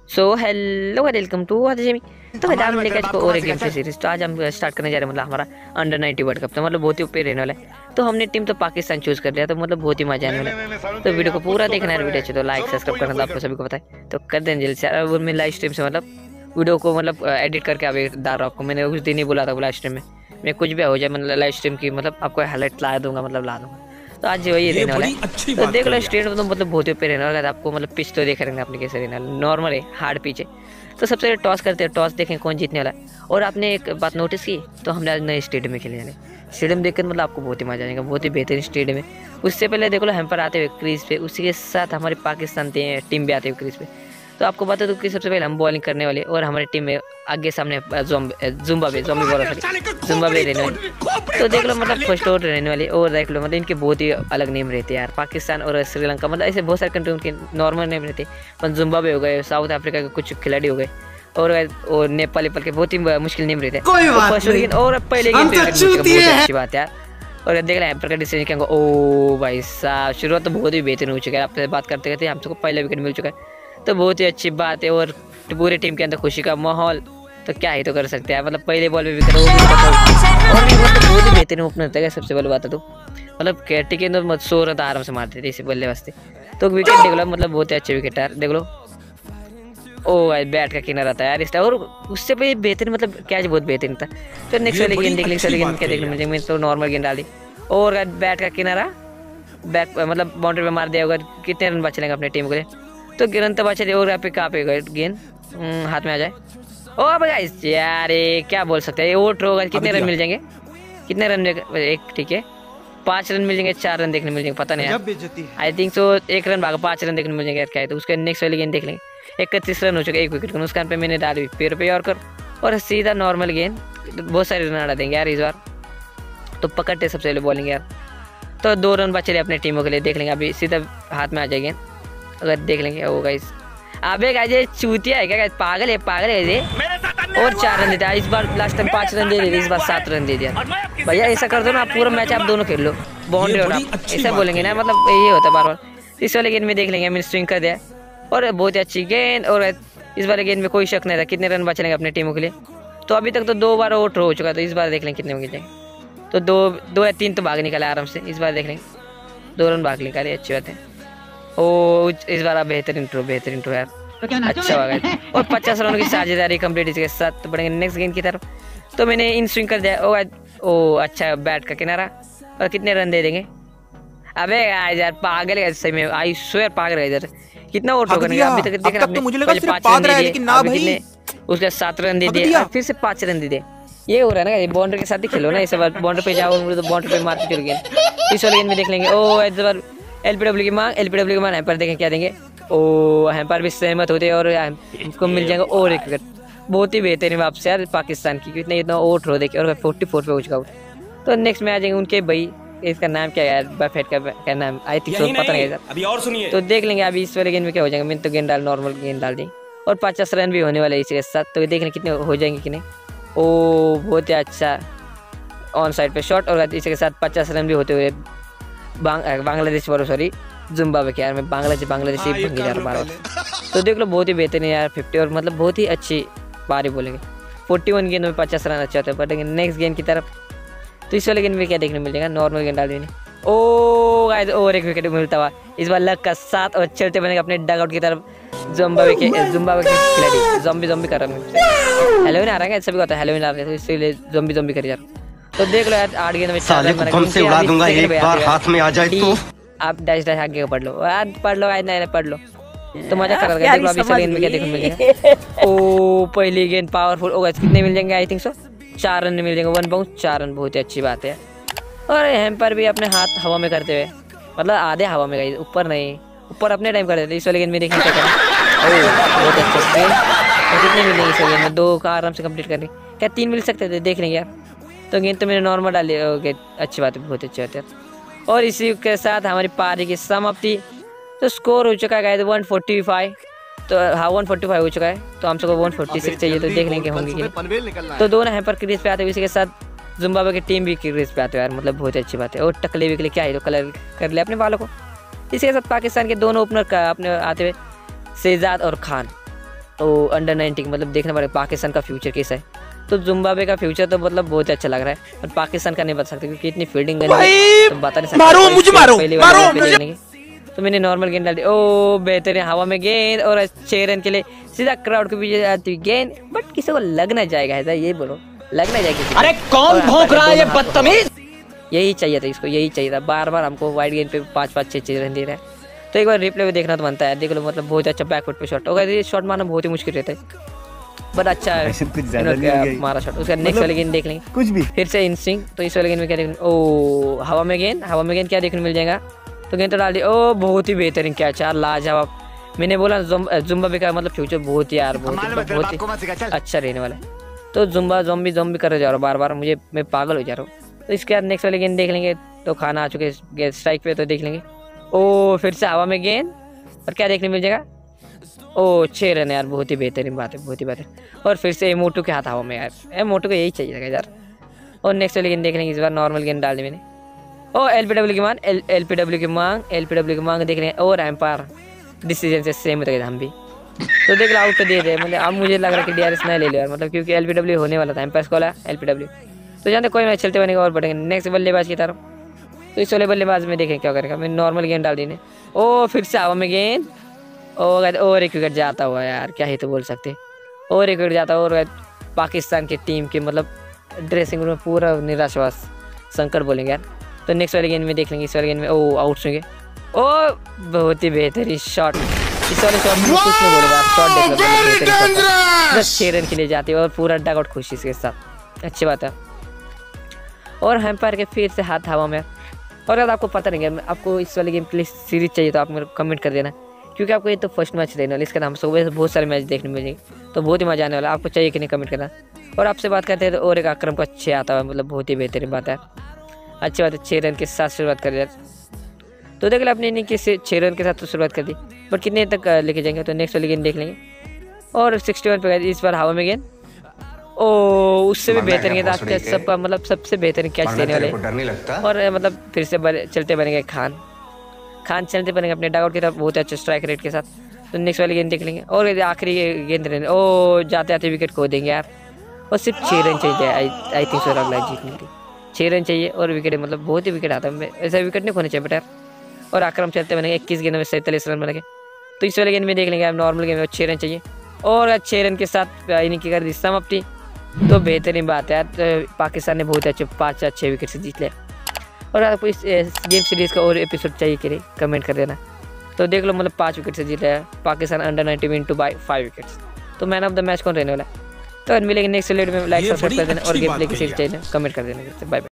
So hello welcome to आदिमी। तो आज हम लेकर इसको और एक गेम की सीरीज। तो आज हम स्टार्ट करने जा रहे हैं मतलब हमारा अंडर 90 वर्ल्ड कप। तो मतलब बहुत ही ऊपर रहने वाला है। तो हमने टीम तो पाकिस्तान चूज कर लिया, तो मतलब बहुत ही मजा आने वाला है। तो वीडियो को पूरा देखना है, वीडियो अच्छे तो लाइक सब्सक्राइब करना, तो आपको सभी को पता है। तो कर दें जल्दी से। और मैं लाइव स्ट्रीम से मतलब वीडियो को मतलब एडिट करके अभी डाल रहा हूँ आपको। मैंने उस दिन ही बोला था लाइव स्ट्रीम में मैं कुछ भी हो जाए मतलब लाइव स्ट्रीम की मतलब आपको हाईलाइट ला दूंगा, मतलब ला दूंगा। तो आज वही रहने वाला है। तो देख लो स्टेट में तो मतलब बहुत ही ऊपर रहने वाला है। आपको मतलब पिच तो देख रहेंगे आपने कैसे रहने वाला, नॉर्मल है हार्ड पिच है। तो सबसे पहले टॉस करते हैं, टॉस देखें कौन जीतने वाला है। और आपने एक बात नोटिस की, तो हमने आज नए स्टेडियम में खेलने वाले। स्टेडियम देखकर मतलब आपको बहुत ही मजा आएगा, बहुत ही बेहतरीन स्टेडियम है। उससे पहले देख लो हम पर आते हुए क्रीज पे, उसी के साथ हमारी पाकिस्तान टीम भी आते हुए क्रीज पे। तो आपको बता दूं कि सबसे पहले हम बॉलिंग करने वाले और हमारी टीम में आगे सामने जिम्बाब्वे रहने वाली। तो देख लो मतलब फर्स्ट ओवर रहने वाली। और देख लो मतलब इनके बहुत ही अलग नेम रहते हैं यार, पाकिस्तान और श्रीलंका मतलब ऐसे बहुत सारे कंट्री उनके नॉर्मल नेम रहते हैं। पर जिम्बाब्वे हो गए, साउथ अफ्रीका के कुछ खिलाड़ी हो गए, और नेपाल के बहुत ही मुश्किल नेम रहते हैं। और पहले अच्छी बात यार। और देख रहे हैं डिसीजन क्या, ओ भाई साहब शुरुआत तो बहुत ही बेहतरीन हो चुका है। आपसे बात करते करते हम सबको पहला विकेट मिल चुका है, तो बहुत ही अच्छी बात है। और पूरी टीम के अंदर खुशी का माहौल, तो क्या ही तो कर सकते हैं। मतलब पहले बॉल पे विकेट, और भी मतलब बहुत ही बेहतरीन ओपनर था। सबसे पहले बात है तो मतलब कैटी के अंदर 100 रन आराम से मारते थे इसे बल्ले वास्ते। तो विकेट देख लो मतलब बहुत ही अच्छे विकेट यार, देख लो। ओ भाई बैट का किनारा था यार इसका, और उससे भी बेहतरीन मतलब कैच बहुत बेहतरीन था। फिर नेक्स्ट वाली गेंद देख ली, गेंद क्या देखने मुझे, मैं तो नॉर्मल गेंद डाली और बैट का किनारा बैक मतलब बाउंड्री पे मार दिया होगा। कितने रन बचेंगे अपनी टीम के लिए, तो रन तो बचे। और यहाँ पे कहाँ पे गए गेंद हाथ में आ जाए। ओ गाइस यार क्या बोल सकते हैं, वो ड्रॉ होगा। कितने रन मिल जाएंगे, कितने रन एक ठीक है 5 रन मिल जाएंगे, 4 रन देखने मिल जाएंगे, पता नहीं आई थिंक सो 1 रन भागा 5 रन देखने मिल जाएंगे यार, क्या है। तो उसके नेक्स्ट वाली गेंद देख लेंगे। 31 रन हो चुके एक विकेट को, नुकसान पे मैंने डाली पैर पे और सीधा नॉर्मल गेंद। बहुत सारे रन आ देंगे यार इस बार, तो पकड़ते सबसे पहले बॉलिंग यार। तो 2 रन बचे अपने टीमों के लिए, देख लेंगे अभी सीधा हाथ में आ जाएंगे अगर देख लेंगे। वो गाइस अबे गाइस ये चूतिया है क्या गाइस, पागल है ये। और 4 रन देते इस बार, लास्ट टाइम 5 रन दे दिए, इस बार 7 रन दे दिया। भैया ऐसा कर दो ना, पूरा मैच आप दोनों खेल लो, बाउंड्री और आप ऐसा बोलेंगे ना, मतलब ये होता है बार बार। इस वाले गेंद में देख लेंगे, मैंने स्विंग कर दिया और बहुत ही अच्छी गेंद। और इस वाले गेंद में कोई शक नहीं था कितने रन बचेंगे अपने टीमों के लिए। तो अभी तक तो 2 बार आउट हो चुका है, तो इस बार देख लेंगे कितने में जाएंगे। तो 2 या 3 तो भाग निकाला आराम से, इस बार देख लेंगे 2 रन भाग निकाले, अच्छी बात है। ओ इस बार आप बेहतरीन थ्रो यार, अच्छा होगा। और 50 रनों की साझेदारी कंप्लीट इसके साथ। तो बढ़ेंगे नेक्स्ट गेंद की तरफ, तो मैंने इन स्विंग कर दिया। ओ अच्छा बैट का किनारा, और कितने रन दे देंगे। अबे यार पागल है सही में, आई स्वेयर पागल है इधर। कितना वोट होगा अभी तक देख रहा, मुझे लगा सिर्फ 5 रन दे दिए, उसके 7 रन दे दिए, फिर से 5 रन दे दिए। ये हो रहा है ना, बाउंड्री के साथ ही खेलो ना, इस बार बाउंड्री पे जाओ तो बाउंड्री पे मारते चल गए। इस वाले गेंद में देख लेंगे। ओ इस बार एलपीडब्ल्यू की मांग यहाँ पर देखें क्या देंगे। ओ यहाँ पर भी सहमत होते और उसको मिल जाएगा और एक विकेट। बहुत ही बेहतरीन वापस यार पाकिस्तान की, इतना ओट रो देखे और 44 पे हो चुका। तो नेक्स्ट में आ जाएंगे उनके भाई, इसका नाम क्या है यार, बफेट का नाम आई थिंक सो, पता नहीं अभी और सुनिए। तो देख लेंगे अभी इस वाले गेंद में क्या हो जाएगा। मैंने तो गेंद डाल नॉर्मल गेंद डाल दी, और 50 रन भी होने वाले इसी के साथ। तो देख लें कितने हो जाएंगे कि नहीं। ओ बहुत ही अच्छा ऑन साइड पे शॉट, और इसी के साथ 50 रन भी होते हुए बांग्लादेश सॉरी जिम्बाब्वे के यार, मैं बांग्लादेश ही भंगी जा रहा हूँ। तो देख लो बहुत ही बेहतरीन यार 50, और मतलब बहुत ही अच्छी पारी बोलेंगे। 41 गेंद में 50 रन अच्छा होता है। बढ़ेंगे नेक्स्ट गेंद की तरफ, तो इस वाले गेंद में क्या देखने मिल जाएगा, नॉर्मल गेंद डाल देंगे। ओ गाइस और एक विकेट मिलता हुआ इस बार लक का साथ, और चलते बनेगा अपने डग आउट की तरफ। जिम्बाब्वे के खिलाड़ी ज़ॉम्बी कर रहे हैं, हेलोविन आ रहा है सभी को आता है, हेलोविन आ रहा है, तो इसलिए ज़ॉम्बी कर जा रहा। तो देख लो यार 8 गेंद में 4 रन बम से उड़ा दूंगा, एक बार हाथ में आ जाए तो आप डैश आगे पढ़ लो यार, पढ़ लो तो मजा कर देख लो। अभी इस गेंद में क्या देखने मिलेगा। ओ पहली गेंद पावरफुल होगा, कितने मिल जाएंगे आई थिंक सो 4 रन मिल जाएंगे, 1 बाउंस 4 रन, बहुत ही अच्छी बात है। और हम पर भी अपने हाथ हवा में करते हुए, मतलब आधे हवा में गई, ऊपर नहीं, ऊपर अपने टाइम कर देते। इस वाले गेंद में देखिए क्या करें। बहुत अच्छा गेंद, कितने मिल जाएंगे इस गेंद में, 2 का आराम से कंप्लीट करने, क्या 3 मिल सकते थे, देख लेंगे यार। तो गेंद तो मैंने नॉर्मल डाली, अच्छी बात है, बहुत अच्छी बात है। और इसी के साथ हमारी पारी की समाप्ति। तो स्कोर हो चुका है 145, तो हाँ 145 हो चुका है। तो हम सबको 146 चाहिए, तो देख लेंगे होंगे कि। तो दोनों यहाँ पर क्रीज पे आते हुए, इसी के साथ जिम्बाब्वे की टीम भी क्रीज पे आते हैं यार, मतलब बहुत अच्छी बात है। और टकले विकले क्या है, तो कलर कर लिया अपने बालों को। इसी के साथ पाकिस्तान के दोनों ओपनर का अपने आते हुए शहजाद और खान, तो अंडर 19 मतलब देखना पड़ेगा पाकिस्तान का फ्यूचर कैसा है। तो जिम्बाब्वे का फ्यूचर तो मतलब बहुत अच्छा लग रहा है, और पाकिस्तान का नहीं बता सकते क्योंकि इतनी फील्डिंग तो बता नहीं सकते। तो मैंने नॉर्मल गेंद डाल दी। ओ बेहतरीन हवा में गेंद, और 6 रन के लिए सीधा क्राउड के पीछे आती गेंद, बट किसी को लगना जाएगा ऐसा, ये बोलो लगना जाएगा। अरे कौन भौंक रहा है ये बदतमीज। यही चाहिए था इसको, यही चाहिए था। बार बार हमको वाइड गेंद पे 5-5 6 रन दे रहा है। तो एक बार रिप्ले में देखना तो बनता है। देख लो मतलब बहुत अच्छा बैकफुट पे शॉट, अगर ये शॉट मारना बहुत ही मुश्किल रहता है, बट अच्छा है मारा शॉट। उसका नेक्स्ट वाली गेंद देख लेंगे कुछ भी फिर से इन स्विंग। तो इस वाले गेंद में क्या देखने, ओ हवा में गेंद क्या देखने मिल जाएगा। तो गेंद तो डाल दी। ओ बहुत ही बेहतरीन क्या चार लाजवाब। मैंने बोला जिम्बाब्वे का मतलब फ्यूचर बहुत ही यार बहुत ही अच्छा रहने वाला है। तो ज़ॉम्बी कर जा रहा हूँ बार बार, मैं पागल हो जा रहा हूँ। तो इसके बाद नेक्स्ट वाली गेंद देख लेंगे। तो खाना आ चुके स्ट्राइक पे, तो देख लेंगे। ओ फिर से हवा में गेंद, और क्या देखने मिल जाएगा। ओ 6 रन यार, बहुत ही बेहतरीन बात है, बहुत ही बेहतरीन। और फिर से मोटू के हाथ हवा में यार, मोटू को यही चाहिए था यार। और नेक्स्ट वाली गेंद देख लेंगे। इस बार नॉर्मल गेंद डाल दी मैंने। ओ एलपीडब्ल्यू की मांग देख लेंगे। और एम्पायर डिसीजन से सेम होता है हम भी। तो देख लो आउट तो दे दे, मतलब अब मुझे लग रहा है कि डीआरएस नहीं ले लो यार, मतलब क्योंकि एलपीडब्ल्यू होने वाला था, एम्पायर को एलपीडब्ल्यू। तो जानते कोई मैच चलते बनेगा और बढ़ेंगे। नेक्स्ट बल्लेबाज की तरफ। तो इस वाले बल्लेबाज में देखें क्या करेगा। मैंने नॉर्मल गेंद डाल दी ने। ओ फिर से हवा में गेंद, और एक विकेट जाता हुआ यार, क्या ही तो बोल सकते। और एक विकेट जाता, और पाकिस्तान की टीम के मतलब ड्रेसिंग रूम में पूरा निराशावास संकट बोलेंगे यार। तो नेक्स्ट वाले गेंद में देख लेंगे। इस वाले गेंद में ओ आउट होंगे। ओ बहुत ही बेहतरीन शॉट। इस वाले शॉट में कुछ नहीं बोलेगा, शॉट देख लो 6 रन के लिए जाती है, और पूरा डग आउट खुशी के साथ, अच्छी बात है। और एम्पायर के फिर से हाथ हवा में। और अगर आपको पता नहीं है आपको इस वाले गेम के लिए सीरीज चाहिए तो आप मेरे को कमेंट कर देना, क्योंकि आपको ये तो फर्स्ट मैच देने वाला, इसके नाम से बहुत सारे मैच देखने मिलेंगे, तो बहुत ही मजा आने वाला। आपको चाहिए कि नहीं कमेंट करना। और आपसे बात करते हैं तो और एक अकरम को अच्छे आता हुआ, मतलब बहुत ही बेहतरीन बात है, अच्छी बात है। 6 रन के साथ शुरुआत कर दिया। तो देख लो अपने इनिंग के 6 रन के साथ तो शुरुआत कर दी, बट कितने तक लेके जाएंगे। तो नेक्स्ट वाली गेंद देख लेंगे। और 61 पे गए, इस बार हवा में गेंद। ओ उससे भी बेहतर गेंद आपके सबका मतलब सबसे बेहतरीन कैच देने वाले। और मतलब फिर से चलते बनेंगे खान चलते बनेंगे अपने डगआउट की तरफ बहुत अच्छे स्ट्राइक रेट के साथ। तो नेक्स्ट वाली गेंद देख लेंगे। और आखिरी गेंद रहने, ओ जाते आते विकेट खो देंगे यार। और सिर्फ 6 रन चाहिए, आई थिंक सो अगला जीतने के लिए 6 रन चाहिए। और विकेट मतलब बहुत ही विकेट आता है, ऐसा विकेट नहीं खोने चाहिए बेटा। और आक्रम चलते बनेंगे 21 गेंद में 47 रन बनेंगे। तो इस वाले गेंद में देख लेंगे आप, नॉर्मल गेंद में 6 रन चाहिए, और 6 रन के साथ इनिंग की कर दी समाप्ति। तो बेहतरीन बात है यार, तो पाकिस्तान ने बहुत अच्छे 5-6 विकेट से जीत लिया। और आपको इस गेम सीरीज़ का और एपिसोड चाहिए कि नहीं कमेंट कर देना। तो देख लो मतलब 5 विकेट से जीता है Pakistan under 19 win to by 5 wickets. तो मैन ऑफ द मैच कौन रहने वाला है। तो मिलेंगे नेक्स्ट लेट में, लाइक सब्सक्राइब कर देना, और गेम प्ले की सीरीज चाहिए कमेंट कर देना। Bye bye.